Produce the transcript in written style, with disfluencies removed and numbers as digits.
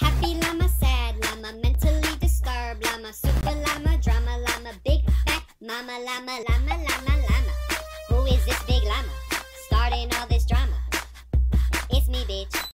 Happy llama, sad llama, mentally disturbed llama, super llama, drama llama, big fat mama llama, llama, llama, llama. Who is this big llama?